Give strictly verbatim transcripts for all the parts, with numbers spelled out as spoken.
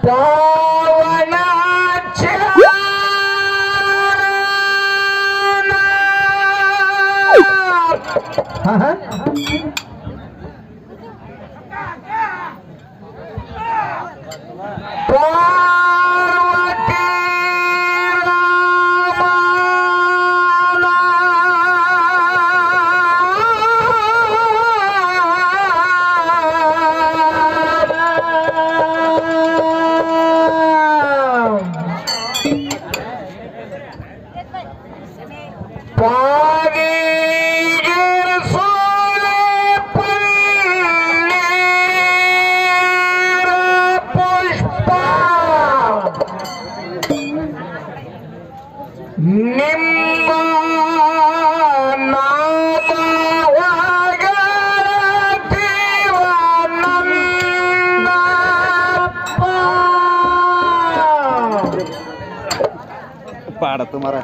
पाड़ा तुम्हारा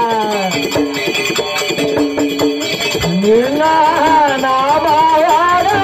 Nina Nabaya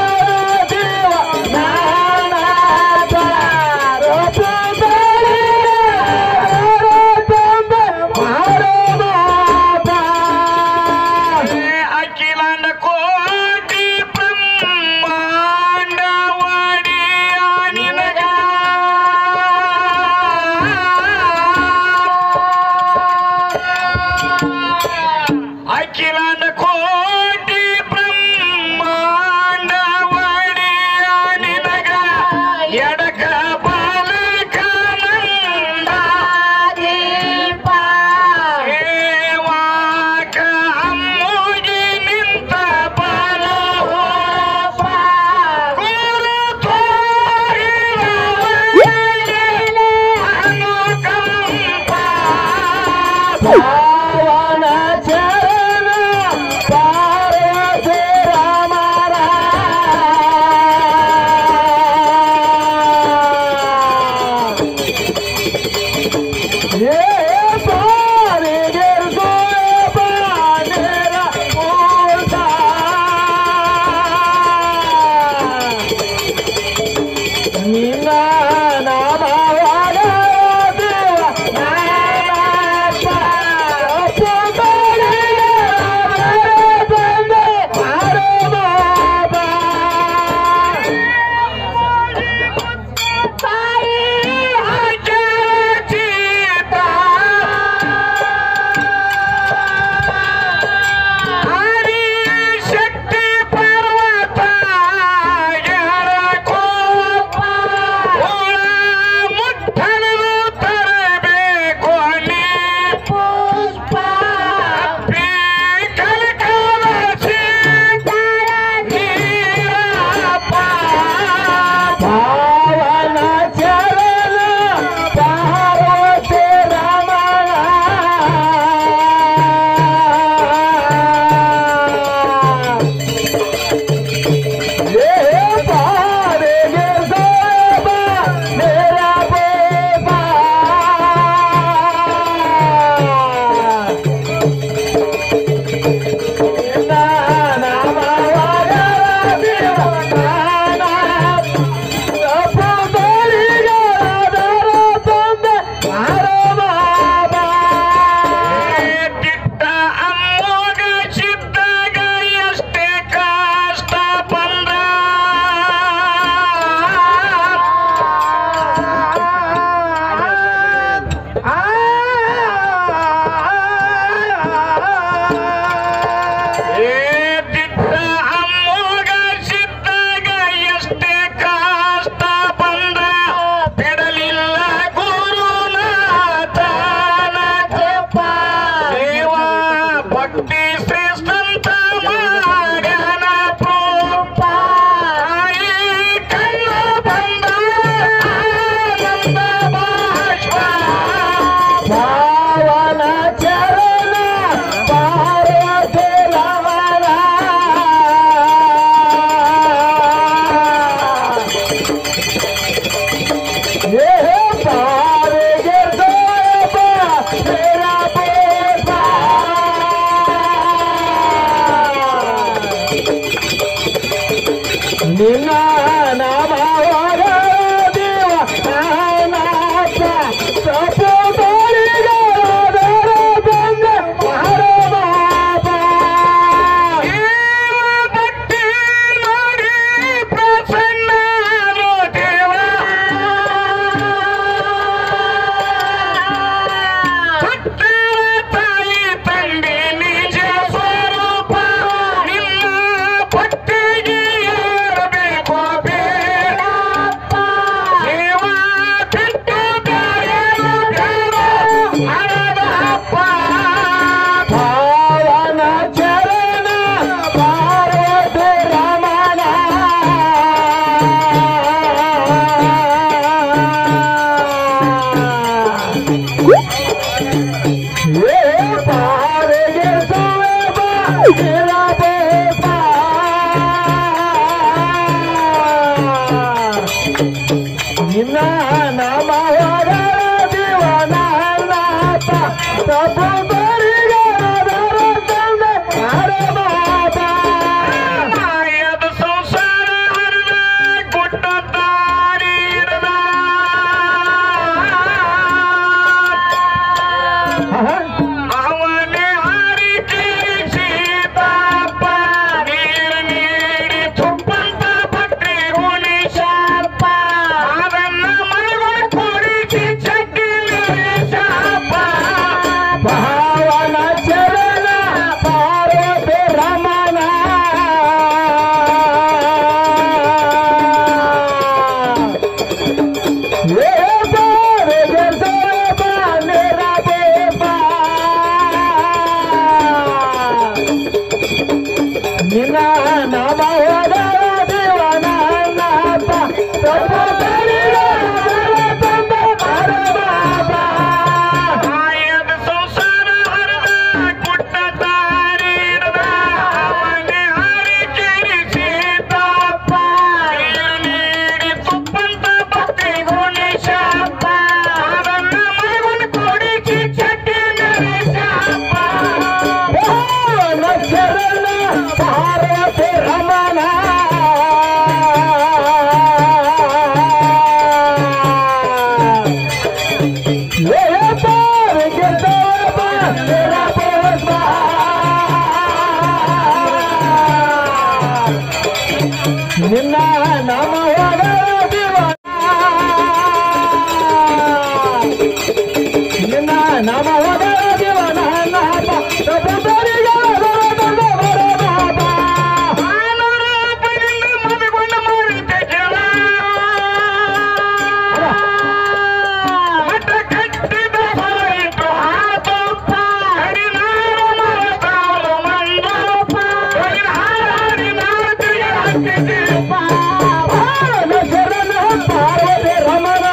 ನಿನ್ನ ನಾಮವಾದ ದೇವ ನಾಥ ತಪೋದರಿಗ ಬಂದ ಮಹಾರಾಜ ಭಕ್ತಿ ಮಾಡಿ ಪ್ರಸನ್ನ ದೇವ ಭಕ್ತರ ತಾಯಿ ತಂದೆ ನಿಜ ಸ್ವರೂಪ ನಿನ್ನ ಭಕ್ತಿಗೆ ಏರಬೇಕು ಬೇಡಪ್ಪ ದೇವ ಬಿಟ್ಟು ಬೇರೆ ಬೇಡ ಹರದಪ್ಪ ಪಾವನ ಚರಣ ಪಾರ್ವತಿ ರಮಣ ಏ ಪಾರಿಗೆ ಸೋಬ ಇರಬೇಕ ನಿನ್ನ ನಾಮವಾದ ದೇವನಾಥ ತಪೋದರಿಗ ತಂದೆ ಹರಬಾಬ ಮಾಯದ ಸಂಸಾರ ಹರಿದ ಗುಡ್ಡ ದಾರಿ ಹಿಡಿದ ಅವನೇ ಹರಿಕೆ ಸೀತಾಪ್ಪ ನೀರು ನೀಡಿ ತುಪ್ಪಂತ ಭಕ್ತಿ ಗುಣಿಸಪ್ಪ ಅದನ್ನ ಮನಗಳು ಕೂಡಿಸಿ ಚಕ್ಕಿಲಿ ಶಾಪ ಭಾವನ ಚರಣ ಪಾರ್ವತಿ ರಮಣ ಏ ಬಾರಿಗೆ ಸೋಬ ನಿರಬೇಕ ನಿನ್ನ ನಾಮವಾದ ದೇವನಾಥ ತಪೋದರಿಗ ತಂದೆ ಹರಬಾಬ ಮಾಯದ ಸಂಸಾರ ಹರಿದ ಗುಡ್ಡ ದಾರಿ ಹಿಡಿದ ಅವನೇ ಹರಿಕೆರೆ ಸೀತಾಪ್ಪ ನೀರು ನೀಡಿ ತುಪ್ಪಂತ ಭಕ್ತಿ ಗುಣಿಸಪ್ಪ ಅದನ್ನ ಮನವನ್ನು ಕೂಡಿಸಿ ಚಕ್ಕಿನಲ್ಲಿ ಶಾಪ ಭಾವನ ಚರಣ ಪಾರ್ವತಿ ರಮಣ ಏ ಬಾರಿಗೆ ಸೋಬ ಇರಬೇಕ ನಿನ್ನ ನಾಮವಾದ ದೇವ ನಿನ್ನ ನಾಮವಾದ ದೇವನಾಥ ತಪೋದರಿಗ ಬಂದ ಮಹಾರಾಜ ಮನಗೊಂಡ ಮಾರಿದ್ದೆ ಕೆಲ ಮಠ ಕಟ್ಟಿದ ಹೋಯಿತು ಹಾತಪ್ಪ ಹರಿನಾಮ ತಾಳು ಮಂದಪ್ಪ ಹರಿನಾಮ ಹಾಕಿದೀಪ ಭಾವನ ಚರಣ ಪಾರ್ವತಿ ರಮಣ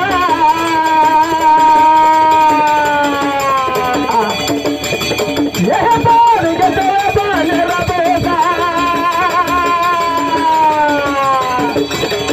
ಏ ಬಾರಿಗೆ ಸೋಬ ನಿರಬೇಕ